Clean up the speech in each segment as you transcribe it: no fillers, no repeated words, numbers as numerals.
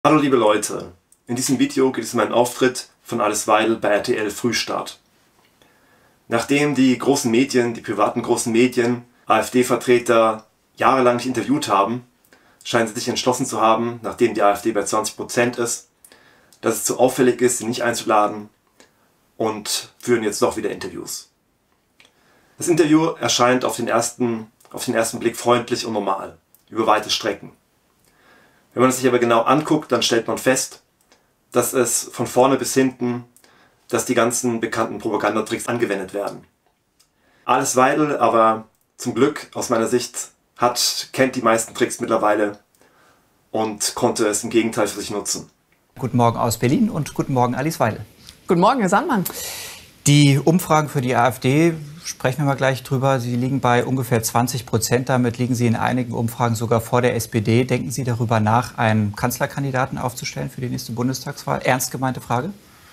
Hallo liebe Leute, in diesem Video geht es um einen Auftritt von Alice Weidel bei RTL Frühstart. Nachdem die großen Medien, die privaten großen Medien, AfD-Vertreter jahrelang nicht interviewt haben, scheinen sie sich entschlossen zu haben, nachdem die AfD bei 20% ist, dass es zu auffällig ist, sie nicht einzuladen, und führen jetzt doch wieder Interviews. Das Interview erscheint auf den ersten Blick freundlich und normal, über weite Strecken. Wenn man es sich aber genau anguckt, dann stellt man fest, dass es von vorne bis hinten, dass die ganzen bekannten Propagandatricks angewendet werden. Alice Weidel aber zum Glück aus meiner Sicht kennt die meisten Tricks mittlerweile und konnte es im Gegenteil für sich nutzen. Guten Morgen aus Berlin und guten Morgen Alice Weidel. Guten Morgen, Herr Sandmann. Die Umfragen für die AfD, sprechen wir mal gleich drüber, sie liegen bei ungefähr 20%. Damit liegen sie in einigen Umfragen sogar vor der SPD. Denken Sie darüber nach, einen Kanzlerkandidaten aufzustellen für die nächste Bundestagswahl? Ernst gemeinte Frage?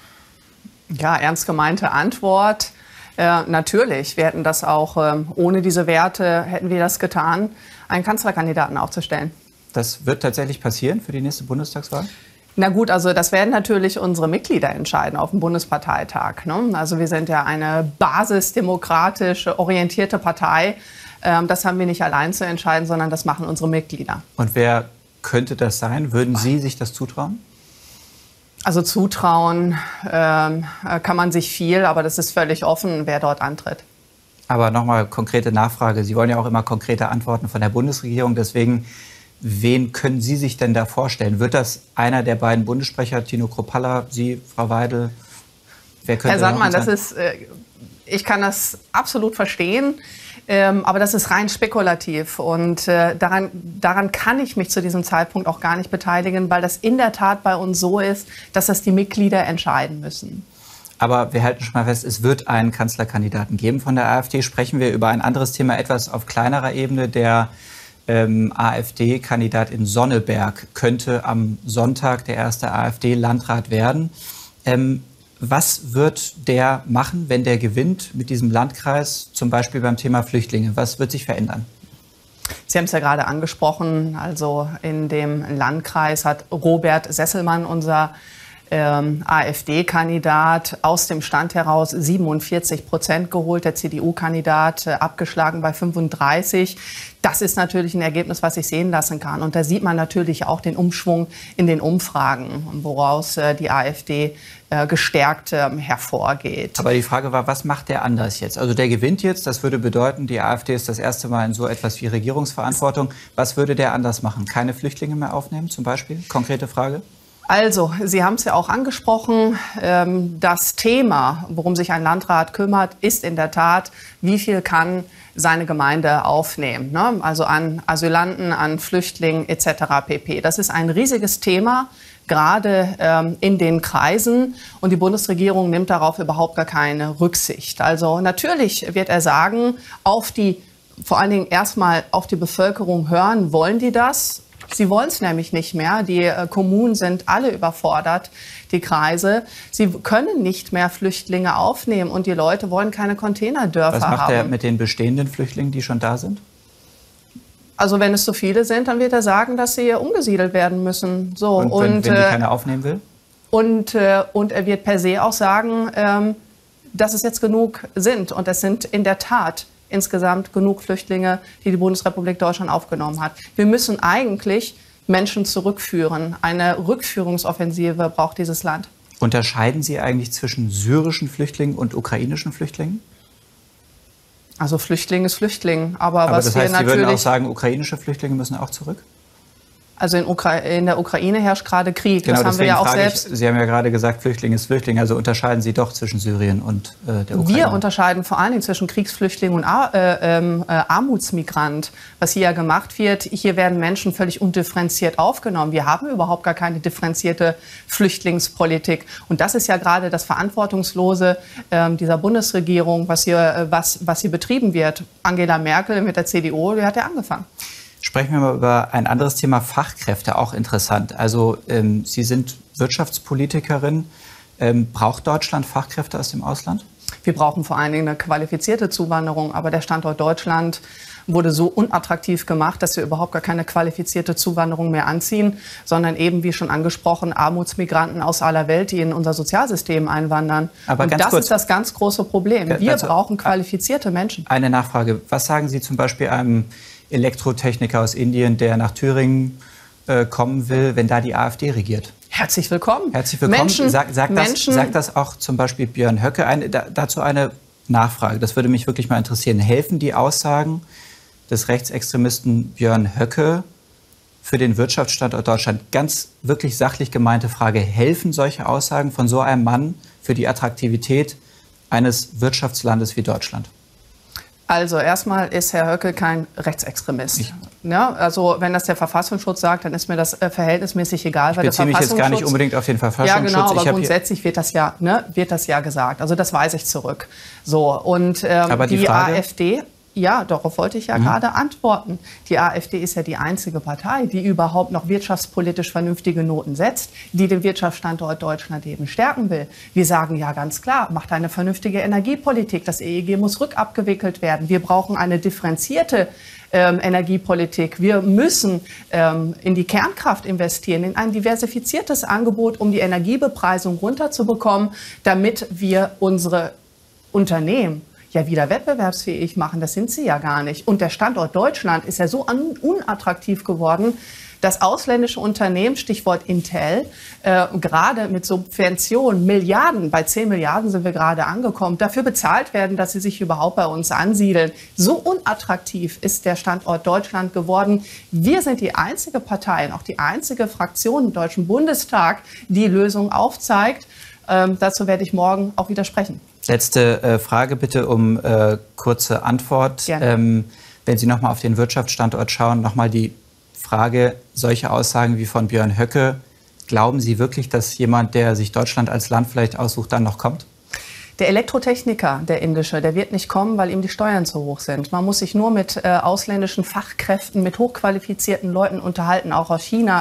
Ja, ernst gemeinte Antwort. Natürlich, wir hätten das auch, ohne diese Werte hätten wir das getan, einen Kanzlerkandidaten aufzustellen. Das wird tatsächlich passieren für die nächste Bundestagswahl? Na gut, also das werden natürlich unsere Mitglieder entscheiden auf dem Bundesparteitag, ne? Also wir sind ja eine basisdemokratisch orientierte Partei. Das haben wir nicht allein zu entscheiden, sondern das machen unsere Mitglieder. Und wer könnte das sein? Würden Sie sich das zutrauen? Also zutrauen kann man sich viel, aber das ist völlig offen, wer dort antritt. Aber nochmal konkrete Nachfrage. Sie wollen ja auch immer konkrete Antworten von der Bundesregierung. Deswegen, wen können Sie sich denn da vorstellen? Wird das einer der beiden Bundessprecher, Tino Kruppalla, Sie, Frau Weidel? Wer könnte Herr Sandmann, ich kann das absolut verstehen, aber das ist rein spekulativ. Und daran kann ich mich zu diesem Zeitpunkt auch gar nicht beteiligen, weil das in der Tat bei uns so ist, dass das die Mitglieder entscheiden müssen. Aber wir halten schon mal fest, es wird einen Kanzlerkandidaten geben von der AfD. Sprechen wir über ein anderes Thema, etwas auf kleinerer Ebene. Der AfD-Kandidat in Sonneberg könnte am Sonntag der erste AfD-Landrat werden. Was wird der machen, wenn der gewinnt mit diesem Landkreis, zum Beispiel beim Thema Flüchtlinge? Was wird sich verändern? Sie haben es ja gerade angesprochen. Also in dem Landkreis hat Robert Sesselmann, unser AfD-Kandidat, aus dem Stand heraus 47% geholt, der CDU-Kandidat abgeschlagen bei 35%. Das ist natürlich ein Ergebnis, was sich sehen lassen kann. Und da sieht man natürlich auch den Umschwung in den Umfragen, woraus die AfD gestärkt hervorgeht. Aber die Frage war, was macht der anders jetzt? Also der gewinnt jetzt, das würde bedeuten, die AfD ist das erste Mal in so etwas wie Regierungsverantwortung. Was würde der anders machen? Keine Flüchtlinge mehr aufnehmen zum Beispiel? Konkrete Frage. Also, Sie haben es ja auch angesprochen, das Thema, worum sich ein Landrat kümmert, ist in der Tat, wie viel kann seine Gemeinde aufnehmen, ne? Also an Asylanten, an Flüchtlingen etc. pp. Das ist ein riesiges Thema, gerade in den Kreisen, und die Bundesregierung nimmt darauf überhaupt gar keine Rücksicht. Also natürlich wird er sagen, vor allen Dingen erstmal auf die Bevölkerung hören, wollen die das? Sie wollen es nämlich nicht mehr. Die Kommunen sind alle überfordert, die Kreise. Sie können nicht mehr Flüchtlinge aufnehmen und die Leute wollen keine Containerdörfer haben. Was macht er mit den bestehenden Flüchtlingen, die schon da sind? Also wenn es so viele sind, dann wird er sagen, dass sie umgesiedelt werden müssen. So, und wenn die keine aufnehmen will? Und er wird per se auch sagen, dass es jetzt genug sind. Und es sind in der Tat insgesamt genug Flüchtlinge, die die Bundesrepublik Deutschland aufgenommen hat. Wir müssen eigentlich Menschen zurückführen. Eine Rückführungsoffensive braucht dieses Land. Unterscheiden Sie eigentlich zwischen syrischen Flüchtlingen und ukrainischen Flüchtlingen? Also Flüchtling ist Flüchtling. Aber was das heißt, Sie würden auch sagen, ukrainische Flüchtlinge müssen auch zurück? Also in der Ukraine herrscht gerade Krieg. Genau, das haben wir ja auch selbst. Sie haben ja gerade gesagt, Flüchtling ist Flüchtling. Also unterscheiden Sie doch zwischen Syrien und der Ukraine? Wir unterscheiden vor allen Dingen zwischen Kriegsflüchtling und Armutsmigrant. Was hier ja gemacht wird, hier werden Menschen völlig undifferenziert aufgenommen. Wir haben überhaupt gar keine differenzierte Flüchtlingspolitik. Und das ist ja gerade das Verantwortungslose dieser Bundesregierung, was hier betrieben wird. Angela Merkel mit der CDU, die hat ja angefangen. Sprechen wir mal über ein anderes Thema, Fachkräfte, auch interessant. Also Sie sind Wirtschaftspolitikerin. Braucht Deutschland Fachkräfte aus dem Ausland? Wir brauchen vor allen Dingen eine qualifizierte Zuwanderung. Aber der Standort Deutschland wurde so unattraktiv gemacht, dass wir überhaupt gar keine qualifizierte Zuwanderung mehr anziehen, sondern eben, wie schon angesprochen, Armutsmigranten aus aller Welt, die in unser Sozialsystem einwandern. Aber und das ist das ganz große Problem. Wir brauchen qualifizierte Menschen. Eine Nachfrage. Was sagen Sie zum Beispiel einem Elektrotechniker aus Indien, der nach Thüringen kommen will, wenn da die AfD regiert? Herzlich willkommen. Herzlich willkommen. Sagt das auch zum Beispiel Björn Höcke? Dazu eine Nachfrage. Das würde mich wirklich mal interessieren. Helfen die Aussagen des Rechtsextremisten Björn Höcke für den Wirtschaftsstandort Deutschland? Ganz wirklich sachlich gemeinte Frage. Helfen solche Aussagen von so einem Mann für die Attraktivität eines Wirtschaftslandes wie Deutschland? Also erstmal ist Herr Höcke kein Rechtsextremist. Ja, also wenn das der Verfassungsschutz sagt, dann ist mir das verhältnismäßig egal. Ich beziehe mich jetzt gar nicht unbedingt auf den Verfassungsschutz. Ja, genau, aber grundsätzlich wird das ja gesagt. Also das weise ich zurück. So, und aber die Frage, AfD... Ja, darauf wollte ich ja gerade antworten. Die AfD ist ja die einzige Partei, die überhaupt noch wirtschaftspolitisch vernünftige Noten setzt, die den Wirtschaftsstandort Deutschland eben stärken will. Wir sagen ja ganz klar, macht eine vernünftige Energiepolitik. Das EEG muss rückabgewickelt werden. Wir brauchen eine differenzierte Energiepolitik. Wir müssen in die Kernkraft investieren, in ein diversifiziertes Angebot, um die Energiebepreisung runterzubekommen, damit wir unsere Unternehmen ja wieder wettbewerbsfähig machen. Das sind sie ja gar nicht. Und der Standort Deutschland ist ja so unattraktiv geworden, dass ausländische Unternehmen, Stichwort Intel, gerade mit Subventionen, Milliarden, bei 10 Milliarden sind wir gerade angekommen, dafür bezahlt werden, dass sie sich überhaupt bei uns ansiedeln. So unattraktiv ist der Standort Deutschland geworden. Wir sind die einzige Partei, auch die einzige Fraktion im Deutschen Bundestag, die Lösung aufzeigt. Dazu werde ich morgen auch widersprechen. Letzte Frage bitte um kurze Antwort. Wenn Sie noch mal auf den Wirtschaftsstandort schauen, noch mal die Frage, solche Aussagen wie von Björn Höcke, glauben Sie wirklich, dass jemand, der sich Deutschland als Land vielleicht aussucht, dann noch kommt? Der Elektrotechniker, der indische, der wird nicht kommen, weil ihm die Steuern zu hoch sind. Man muss sich nur mit ausländischen Fachkräften, mit hochqualifizierten Leuten unterhalten, auch aus China.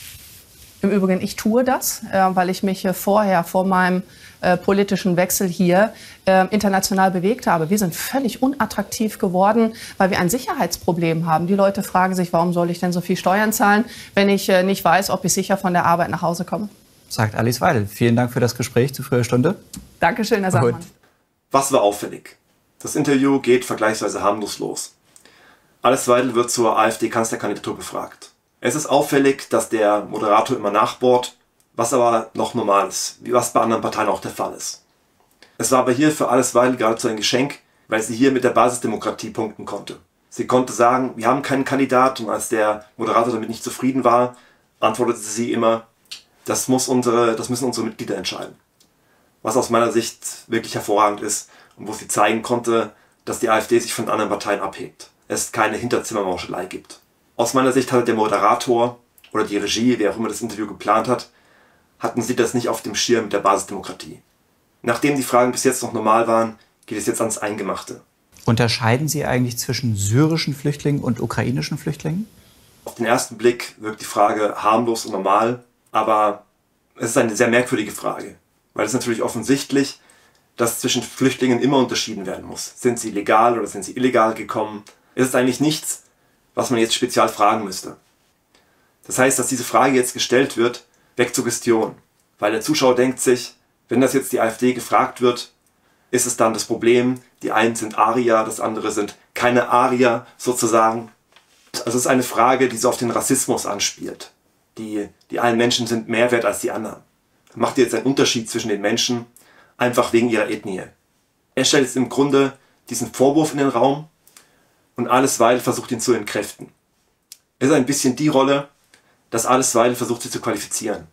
Im Übrigen, ich tue das, weil ich mich vorher vor meinem politischen Wechsel hier international bewegt habe. Wir sind völlig unattraktiv geworden, weil wir ein Sicherheitsproblem haben. Die Leute fragen sich, warum soll ich denn so viel Steuern zahlen, wenn ich nicht weiß, ob ich sicher von der Arbeit nach Hause komme? Sagt Alice Weidel. Vielen Dank für das Gespräch zu früher Stunde. Dankeschön, Herr Sandmann. Was war auffällig? Das Interview geht vergleichsweise harmlos los. Alice Weidel wird zur AfD-Kanzlerkandidatur befragt. Es ist auffällig, dass der Moderator immer nachbohrt, was aber noch normal ist, wie was bei anderen Parteien auch der Fall ist. Es war aber hier für Alice Weidel geradezu ein Geschenk, weil sie hier mit der Basisdemokratie punkten konnte. Sie konnte sagen, wir haben keinen Kandidat, und als der Moderator damit nicht zufrieden war, antwortete sie immer, das müssen unsere Mitglieder entscheiden. Was aus meiner Sicht wirklich hervorragend ist und wo sie zeigen konnte, dass die AfD sich von anderen Parteien abhebt. Es keine Hinterzimmermauschelei gibt. Aus meiner Sicht hatte der Moderator oder die Regie, wer auch immer das Interview geplant hat, hatten sie das nicht auf dem Schirm der Basisdemokratie. Nachdem die Fragen bis jetzt noch normal waren, geht es jetzt ans Eingemachte. Unterscheiden Sie eigentlich zwischen syrischen Flüchtlingen und ukrainischen Flüchtlingen? Auf den ersten Blick wirkt die Frage harmlos und normal, aber es ist eine sehr merkwürdige Frage, weil es natürlich offensichtlich, dass zwischen Flüchtlingen immer unterschieden werden muss. Sind sie legal oder sind sie illegal gekommen? Es ist eigentlich nichts, was man jetzt speziell fragen müsste. Das heißt, dass diese Frage jetzt gestellt wird, weckt Suggestion, weil der Zuschauer denkt sich, wenn das jetzt die AfD gefragt wird, ist es dann das Problem, die einen sind Arier, das andere sind keine Arier sozusagen. Also es ist eine Frage, die so auf den Rassismus anspielt. Die einen Menschen sind mehr wert als die anderen. Macht jetzt einen Unterschied zwischen den Menschen, einfach wegen ihrer Ethnie. Er stellt jetzt im Grunde diesen Vorwurf in den Raum und Alice Weidel versucht ihn zu entkräften. Es ist ein bisschen die Rolle, dass Alice Weidel versucht, sie zu qualifizieren,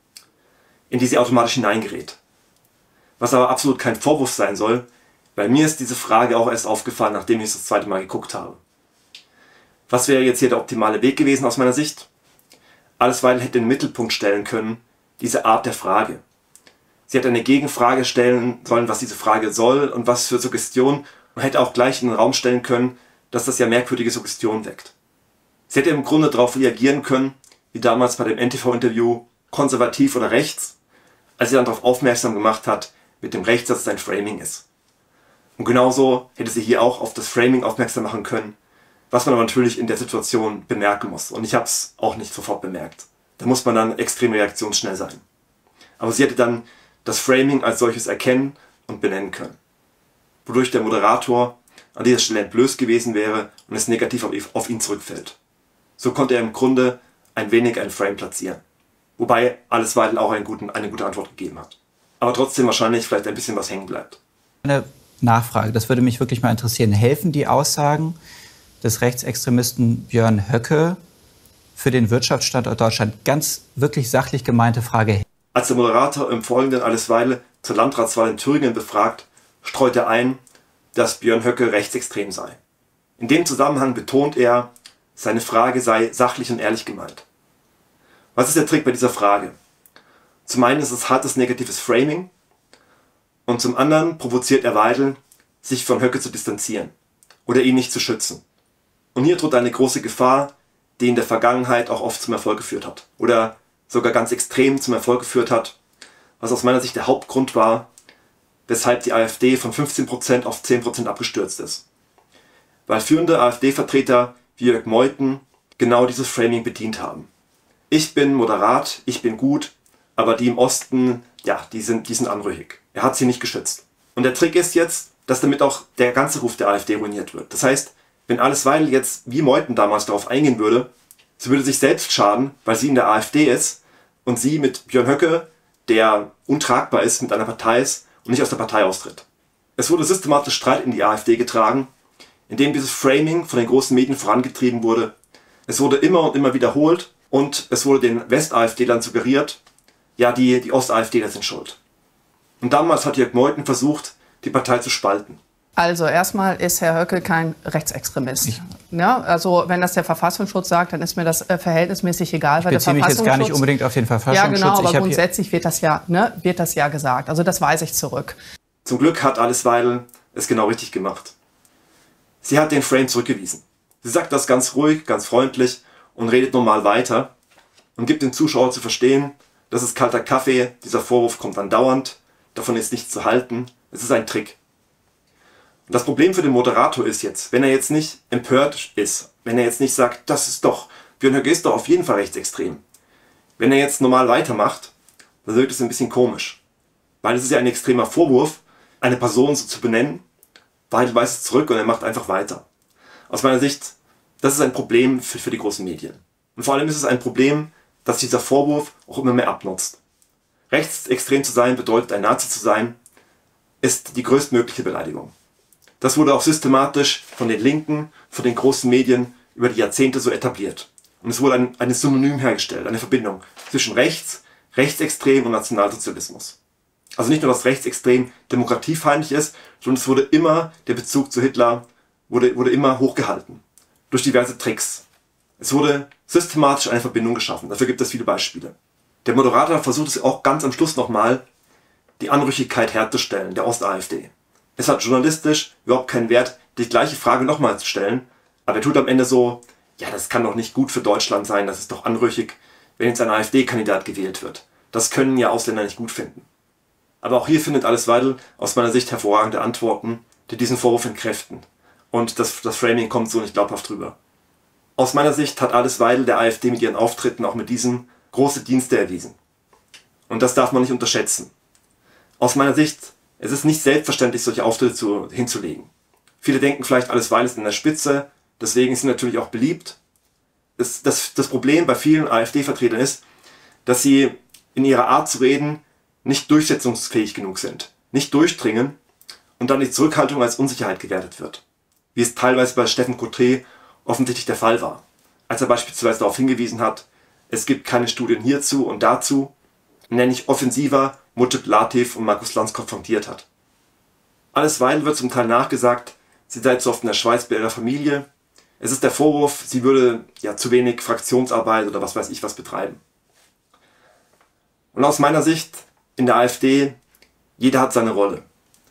in die sie automatisch hineingerät. Was aber absolut kein Vorwurf sein soll, weil mir ist diese Frage auch erst aufgefallen, nachdem ich es das zweite Mal geguckt habe. Was wäre jetzt hier der optimale Weg gewesen aus meiner Sicht? Alice Weidel hätte in den Mittelpunkt stellen können, diese Art der Frage. Sie hätte eine Gegenfrage stellen sollen, was diese Frage soll und was für Suggestion, und hätte auch gleich in den Raum stellen können, dass das ja merkwürdige Suggestion weckt. Sie hätte im Grunde darauf reagieren können, wie damals bei dem NTV-Interview, konservativ oder rechts, als sie dann darauf aufmerksam gemacht hat, mit dem Rechts, dass es ein Framing ist. Und genauso hätte sie hier auch auf das Framing aufmerksam machen können, was man aber natürlich in der Situation bemerken muss. Und ich habe es auch nicht sofort bemerkt. Da muss man dann extrem reaktionsschnell sein. Aber sie hätte dann das Framing als solches erkennen und benennen können. Wodurch der Moderator an dieser Stelle entblößt gewesen wäre und es negativ auf ihn zurückfällt. So konnte er im Grunde ein wenig ein Frame platzieren. Wobei Alice Weidel auch eine gute Antwort gegeben hat. Aber trotzdem wahrscheinlich vielleicht ein bisschen was hängen bleibt. Eine Nachfrage, das würde mich wirklich mal interessieren. Helfen die Aussagen des Rechtsextremisten Björn Höcke für den Wirtschaftsstandort Deutschland? Ganz wirklich sachlich gemeinte Frage. Als der Moderator im Folgenden Alice Weidel zur Landratswahl in Thüringen befragt, streut er ein, dass Björn Höcke rechtsextrem sei. In dem Zusammenhang betont er, seine Frage sei sachlich und ehrlich gemeint. Was ist der Trick bei dieser Frage? Zum einen ist es hartes negatives Framing und zum anderen provoziert er Weidel, sich von Höcke zu distanzieren oder ihn nicht zu schützen. Und hier droht eine große Gefahr, die in der Vergangenheit auch oft zum Erfolg geführt hat oder sogar ganz extrem zum Erfolg geführt hat, was aus meiner Sicht der Hauptgrund war, weshalb die AfD von 15% auf 10% abgestürzt ist. Weil führende AfD-Vertreter wie Jörg Meuthen genau dieses Framing bedient haben. Ich bin moderat, ich bin gut, aber die im Osten, ja, die sind anrüchig. Er hat sie nicht geschützt. Und der Trick ist jetzt, dass damit auch der ganze Ruf der AfD ruiniert wird. Das heißt, wenn Alice Weidel jetzt wie Meuthen damals darauf eingehen würde, sie würde sich selbst schaden, weil sie in der AfD ist und sie mit Björn Höcke, der untragbar ist, mit einer Partei ist und nicht aus der Partei austritt. Es wurde systematisch Streit in die AfD getragen, indem dieses Framing von den großen Medien vorangetrieben wurde. Es wurde immer und immer wiederholt und es wurde den West-AfD-Lern suggeriert, ja, die Ost-AfDler sind schuld. Und damals hat Jörg Meuthen versucht, die Partei zu spalten. Also erstmal ist Herr Höcke kein Rechtsextremist. Ja, also wenn das der Verfassungsschutz sagt, dann ist mir das verhältnismäßig egal. Ich beziehe mich jetzt gar nicht unbedingt auf den Verfassungsschutz. Ja, genau, aber grundsätzlich wird das ja gesagt. Also das weise ich zurück. Zum Glück hat Alice Weidel es genau richtig gemacht. Sie hat den Frame zurückgewiesen. Sie sagt das ganz ruhig, ganz freundlich und redet normal weiter und gibt dem Zuschauer zu verstehen, das ist kalter Kaffee, dieser Vorwurf kommt andauernd, davon ist nichts zu halten, es ist ein Trick. Und das Problem für den Moderator ist jetzt, wenn er jetzt nicht empört ist, wenn er jetzt nicht sagt, Björn Höcke ist doch auf jeden Fall rechtsextrem. Wenn er jetzt normal weitermacht, dann wirkt es ein bisschen komisch. Weil es ist ja ein extremer Vorwurf, eine Person so zu benennen, Weidel weist es zurück und er macht einfach weiter. Aus meiner Sicht, das ist ein Problem für die großen Medien. Und vor allem ist es ein Problem, dass dieser Vorwurf auch immer mehr abnutzt. Rechtsextrem zu sein bedeutet, ein Nazi zu sein, ist die größtmögliche Beleidigung. Das wurde auch systematisch von den Linken, von den großen Medien über die Jahrzehnte so etabliert. Und es wurde ein Synonym hergestellt, eine Verbindung zwischen rechtsextrem und Nationalsozialismus. Also nicht nur, dass rechtsextrem demokratiefeindlich ist, sondern es wurde immer, der Bezug zu Hitler wurde immer hochgehalten. Durch diverse Tricks. Es wurde systematisch eine Verbindung geschaffen. Dafür gibt es viele Beispiele. Der Moderator versucht es auch ganz am Schluss nochmal, die Anrüchigkeit herzustellen, der Ost-AfD. Es hat journalistisch überhaupt keinen Wert, die gleiche Frage nochmal zu stellen, aber er tut am Ende so, ja, das kann doch nicht gut für Deutschland sein, das ist doch anrüchig, wenn jetzt ein AfD-Kandidat gewählt wird. Das können ja Ausländer nicht gut finden. Aber auch hier findet Alice Weidel aus meiner Sicht hervorragende Antworten, die diesen Vorwurf entkräften. Und das Framing kommt so nicht glaubhaft rüber. Aus meiner Sicht hat Alice Weidel der AfD mit ihren Auftritten auch mit diesem große Dienste erwiesen. Und das darf man nicht unterschätzen. Aus meiner Sicht, es ist nicht selbstverständlich, solche Auftritte hinzulegen. Viele denken vielleicht, Alice Weidel ist in der Spitze, deswegen ist sie natürlich auch beliebt. Das Problem bei vielen AfD-Vertretern ist, dass sie in ihrer Art zu reden nicht durchsetzungsfähig genug sind, nicht durchdringen und dann die Zurückhaltung als Unsicherheit gewertet wird. Wie es teilweise bei Steffen Cotré offensichtlich der Fall war, als er beispielsweise darauf hingewiesen hat, es gibt keine Studien hierzu und dazu, und er nicht offensiver Mutschib Latif und Markus Lanz konfrontiert hat. Alice Weidel wird zum Teil nachgesagt, sie sei zu oft in der Schweiz bei ihrer Familie. Es ist der Vorwurf, sie würde ja zu wenig Fraktionsarbeit oder was weiß ich was betreiben. Und aus meiner Sicht in der AfD, jeder hat seine Rolle.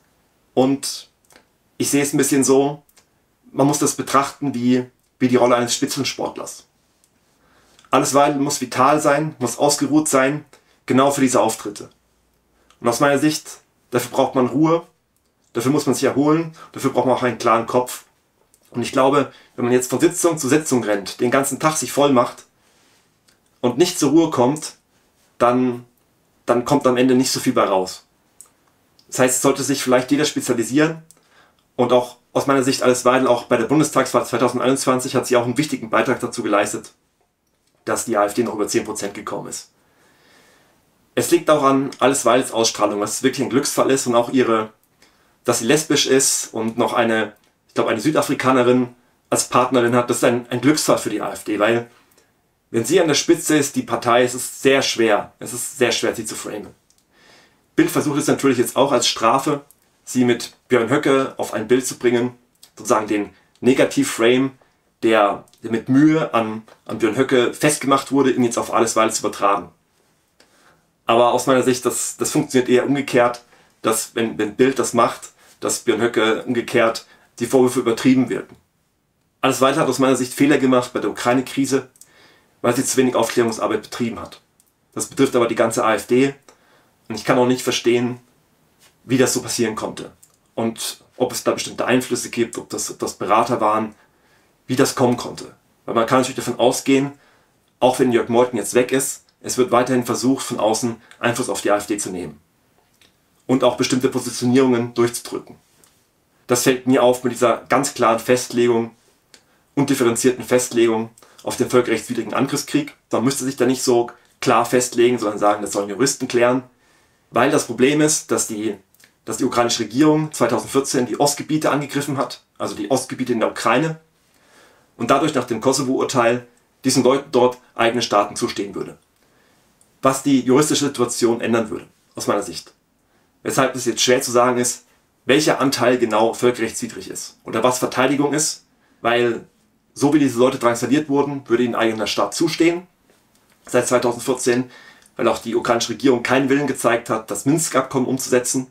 Und ich sehe es ein bisschen so, man muss das betrachten wie die Rolle eines Spitzensportlers. Alice Weidel muss vital sein, muss ausgeruht sein, genau für diese Auftritte. Und aus meiner Sicht, dafür braucht man Ruhe, dafür muss man sich erholen, dafür braucht man auch einen klaren Kopf. Und ich glaube, wenn man jetzt von Sitzung zu Sitzung rennt, den ganzen Tag sich voll macht und nicht zur Ruhe kommt, dann kommt am Ende nicht so viel bei raus. Das heißt, es sollte sich vielleicht jeder spezialisieren und auch aus meiner Sicht Alice Weidel auch bei der Bundestagswahl 2021 hat sie auch einen wichtigen Beitrag dazu geleistet, dass die AfD noch über 10% gekommen ist. Es liegt auch an Alice Weidels Ausstrahlung, was wirklich ein Glücksfall ist und auch dass sie lesbisch ist und noch eine Südafrikanerin als Partnerin hat. Das ist ein Glücksfall für die AfD, weil wenn sie an der Spitze ist, die Partei, es ist sehr schwer, sie zu framen. Bild versucht es natürlich jetzt auch als Strafe, sie mit Björn Höcke auf ein Bild zu bringen, sozusagen den Negativ-Frame, der mit Mühe an Björn Höcke festgemacht wurde, ihn jetzt auf Alice Weidel zu übertragen. Aber aus meiner Sicht, das funktioniert eher umgekehrt, dass wenn Bild das macht, dass Björn Höcke umgekehrt die Vorwürfe übertrieben wirken. Alice Weidel hat aus meiner Sicht Fehler gemacht bei der Ukraine-Krise, weil sie zu wenig Aufklärungsarbeit betrieben hat. Das betrifft aber die ganze AfD und ich kann auch nicht verstehen, wie das so passieren konnte und ob es da bestimmte Einflüsse gibt, ob das Berater waren, wie das kommen konnte. Weil man kann natürlich davon ausgehen, auch wenn Jörg Meuthen jetzt weg ist, es wird weiterhin versucht, von außen Einfluss auf die AfD zu nehmen und auch bestimmte Positionierungen durchzudrücken. Das fällt mir auf mit dieser ganz klaren Festlegung und differenzierten Festlegung auf den völkerrechtswidrigen Angriffskrieg. Man müsste sich da nicht so klar festlegen, sondern sagen, das sollen Juristen klären, weil das Problem ist, dass die ukrainische Regierung 2014 die Ostgebiete angegriffen hat, also die Ostgebiete in der Ukraine, und dadurch nach dem Kosovo-Urteil diesen Leuten dort eigene Staaten zustehen würde. Was die juristische Situation ändern würde, aus meiner Sicht. Weshalb es jetzt schwer zu sagen ist, welcher Anteil genau völkerrechtswidrig ist oder was Verteidigung ist, weil so wie diese Leute drangsaliert wurden, würde ihnen ein eigener Staat zustehen, seit 2014, weil auch die ukrainische Regierung keinen Willen gezeigt hat, das Minsk-Abkommen umzusetzen.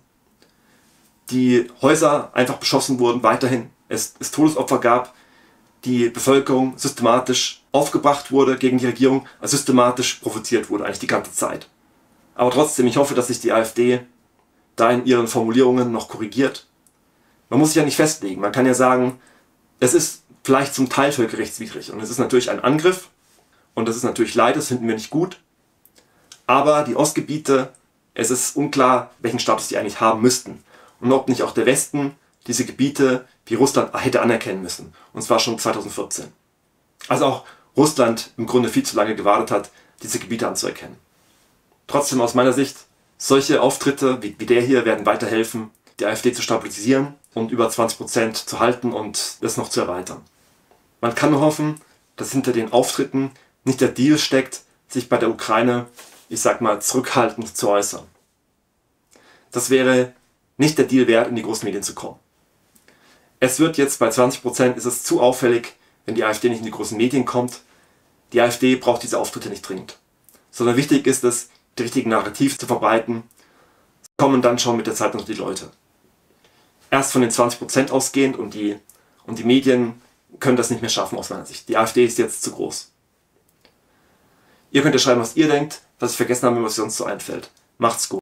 Die Häuser einfach beschossen wurden, weiterhin es Todesopfer gab, die Bevölkerung systematisch aufgebracht wurde gegen die Regierung, also systematisch provoziert wurde, eigentlich die ganze Zeit. Aber trotzdem, ich hoffe, dass sich die AfD da in ihren Formulierungen noch korrigiert. Man muss sich ja nicht festlegen, man kann ja sagen, es ist vielleicht zum Teil völkerrechtswidrig und es ist natürlich ein Angriff und das ist natürlich Leid, das finden wir nicht gut, aber die Ostgebiete, es ist unklar, welchen Status die eigentlich haben müssten und ob nicht auch der Westen diese Gebiete wie Russland hätte anerkennen müssen, und zwar schon 2014. Also auch Russland im Grunde viel zu lange gewartet hat, diese Gebiete anzuerkennen. Trotzdem aus meiner Sicht, solche Auftritte wie der hier werden weiterhelfen, die AfD zu stabilisieren und über 20% zu halten und das noch zu erweitern. Man kann nur hoffen, dass hinter den Auftritten nicht der Deal steckt, sich bei der Ukraine, ich sag mal, zurückhaltend zu äußern. Das wäre nicht der Deal wert, in die großen Medien zu kommen. Es wird jetzt bei 20%, ist es zu auffällig, wenn die AfD nicht in die großen Medien kommt. Die AfD braucht diese Auftritte nicht dringend. Sondern wichtig ist es, die richtigen Narrative zu verbreiten. Kommen dann schon mit der Zeit noch die Leute. Erst von den 20% ausgehend und die Medien können das nicht mehr schaffen aus meiner Sicht. Die AfD ist jetzt zu groß. Ihr könnt ja schreiben, was ihr denkt, was ich vergessen habe, was euch sonst so einfällt. Macht's gut.